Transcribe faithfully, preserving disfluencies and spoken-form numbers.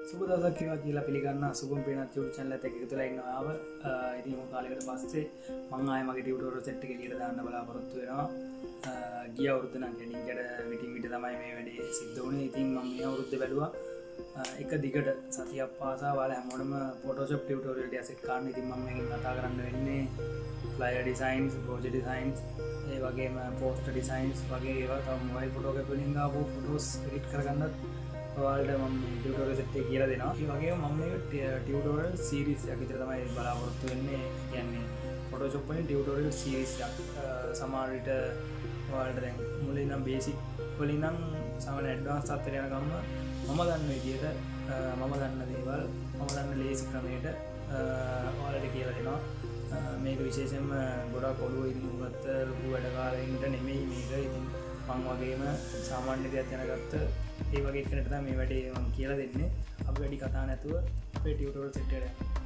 සුබ දවසක් කියලා කියලා පිළිගන්න සුබම් පේනත් YouTube channel එකත් එක්ක එකතු වෙලා ඉන්නවා ආව. ඉතින් මොන කාලයකට පස්සේ මම ආයේ මගේ tutorial set එක එළියට දාන්න බලාපොරොත්තු වෙනවා. ගිය අවුරුද්ද නම් ගෙනින්කට විටින් විට තමයි මේ වැඩේ සිද්ධ වුණේ. ඉතින් මම මේ අවුරුද්ද බැලුවා එක දිගට සතියක් පාසා ඔයාලා හැමෝටම Photoshop tutorial ටික set කරන්න. ඉතින් මම මේකෙන් කතා කරන්න වෙන්නේ flyer designs, project designs, ඒ වගේම poster designs වගේ ඒවා තව mobile photography වලින් ආපු photos edit කරගන්නත් ඔයාලට මම ටියුටෝරියල් සෙට් එක කියලා දෙනවා. ඒ වගේම මම මේක ටියුටෝරියල් සීරීස් එකක් විතර තමයි බලාපොරොත්තු වෙන්නේ. කියන්නේ Photoshop වලින් ටියුටෝරියල් සීරීස් එකක්. සමහර විට ඔයාලට දැන් මුලින් නම් බේසික් වලින් නම් සාමාන්‍ය ඇඩ්වාන්ස් තත්ත්වයට යනකම් මම දන්න විදිහට මම දන්න දේවල් මම දන්න ලේසි ක්‍රමයට ඔයාලට කියලා දෙනවා. මේක විශේෂයෙන්ම ගොඩක් ඔළුව ඉදින් උගත්ත ලොකු වැඩකාරයින්ට නෙමෙයි මේක. ඉතින් මං වගේම සාමාන්‍ය දෙයක් දැනගත්ත ඒ වගේ කෙනෙක්ට තමයි මේ වැඩේ මම කියලා දෙන්නේ. අපි වැඩි කතා නැතුව අපේ ටියුටෝරියල් සෙට් එකට යමු.